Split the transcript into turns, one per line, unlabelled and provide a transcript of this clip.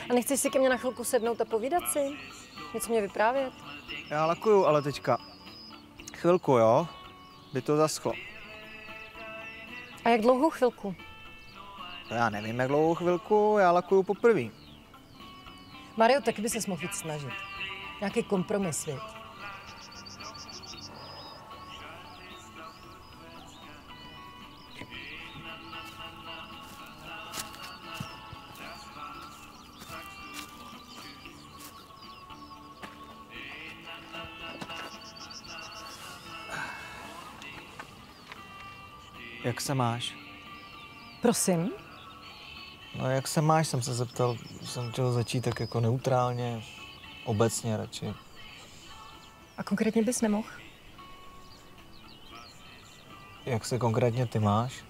A nechceš si ke mně na chvilku sednout a povídat si? Něco mě vyprávět?
Já lakuju, ale teďka. Chvilku, jo? By to zaschlo.
A jak dlouhou chvilku?
To já nevím, jak dlouhou chvilku, já lakuju poprvé.
Mario, taky by ses mohl víc snažit. Nějaký kompromis, viď?
Jak se máš?
Prosím?
No jak se máš, jsem se zeptal, jsem chtěl začít tak jako neutrálně, obecně radši.
A konkrétně bys nemohl?
Jak se konkrétně ty máš?